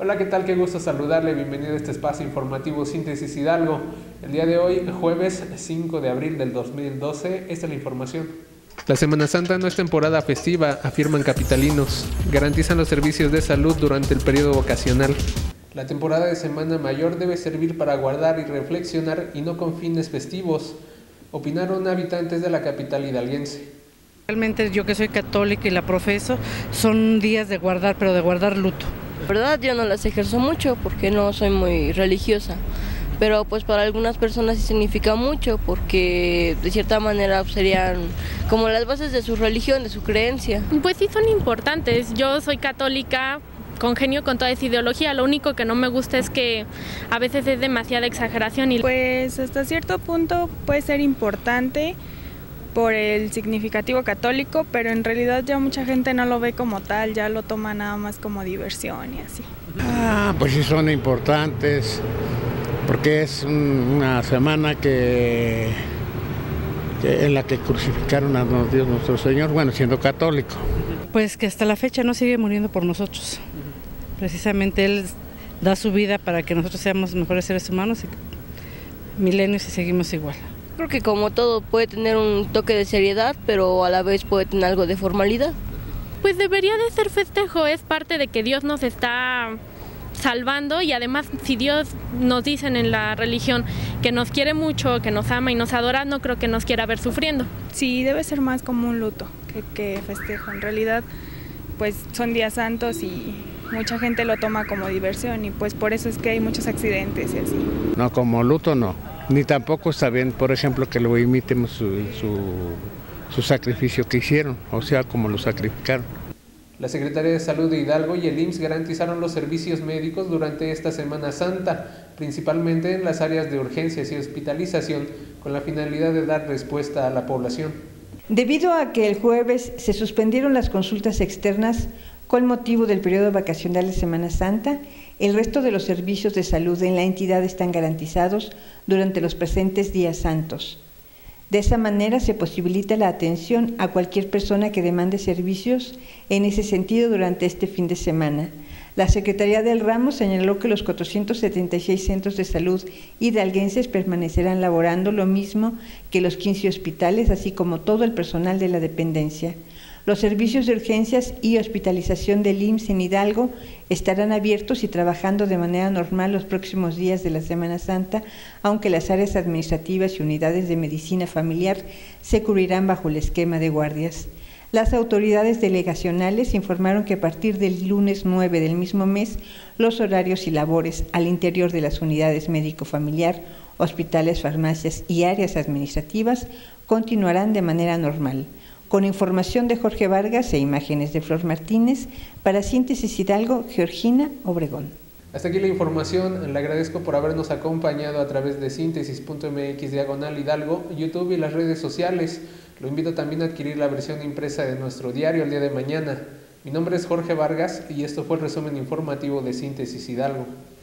Hola, ¿qué tal? Qué gusto saludarle. Bienvenido a este espacio informativo Síntesis Hidalgo. El día de hoy, jueves 5 de abril del 2012, esta es la información. La Semana Santa no es temporada festiva, afirman capitalinos. Garantizan los servicios de salud durante el periodo vacacional. La temporada de Semana Mayor debe servir para guardar y reflexionar y no con fines festivos, opinaron habitantes de la capital hidalguense. Realmente yo que soy católica y la profeso, son días de guardar, pero de guardar luto. La verdad yo no las ejerzo mucho porque no soy muy religiosa, pero pues para algunas personas sí significa mucho porque de cierta manera serían como las bases de su religión, de su creencia. Pues sí son importantes, yo soy católica, congenio con toda esa ideología, lo único que no me gusta es que a veces es demasiada exageración. Pues hasta cierto punto puede ser importante por el significativo católico, pero en realidad ya mucha gente no lo ve como tal, ya lo toma nada más como diversión y así. Pues sí son importantes, porque es una semana en la que crucificaron a Dios nuestro Señor, bueno, siendo católico. Pues que hasta la fecha no sigue muriendo por nosotros. Precisamente Él da su vida para que nosotros seamos mejores seres humanos y milenios y seguimos igual. Creo que como todo puede tener un toque de seriedad, pero a la vez puede tener algo de formalidad. Pues debería de ser festejo, es parte de que Dios nos está salvando y además si Dios nos dicen en la religión que nos quiere mucho, que nos ama y nos adora, no creo que nos quiera ver sufriendo. Sí, debe ser más como un luto que festejo. En realidad pues son días santos y mucha gente lo toma como diversión y pues por eso es que hay muchos accidentes y así. No, como luto no. Ni tampoco está bien, por ejemplo, que lo imitemos su sacrificio que hicieron, o sea, como lo sacrificaron. La Secretaría de Salud de Hidalgo y el IMSS garantizaron los servicios médicos durante esta Semana Santa, principalmente en las áreas de urgencias y hospitalización, con la finalidad de dar respuesta a la población. Debido a que el jueves se suspendieron las consultas externas con motivo del periodo vacacional de Semana Santa, el resto de los servicios de salud en la entidad están garantizados durante los presentes días santos. De esa manera se posibilita la atención a cualquier persona que demande servicios en ese sentido durante este fin de semana. La Secretaría del Ramo señaló que los 476 centros de salud hidalguenses permanecerán laborando lo mismo que los 15 hospitales, así como todo el personal de la dependencia. Los servicios de urgencias y hospitalización del IMSS en Hidalgo estarán abiertos y trabajando de manera normal los próximos días de la Semana Santa, aunque las áreas administrativas y unidades de medicina familiar se cubrirán bajo el esquema de guardias. Las autoridades delegacionales informaron que a partir del lunes 9 del mismo mes, los horarios y labores al interior de las unidades médico-familiar, hospitales, farmacias y áreas administrativas continuarán de manera normal. Con información de Jorge Vargas e imágenes de Flor Martínez, para Síntesis Hidalgo, Georgina Obregón. Hasta aquí la información, le agradezco por habernos acompañado a través de síntesis.mx/Hidalgo, YouTube y las redes sociales. Lo invito también a adquirir la versión impresa de nuestro diario el día de mañana. Mi nombre es Jorge Vargas y esto fue el resumen informativo de Síntesis Hidalgo.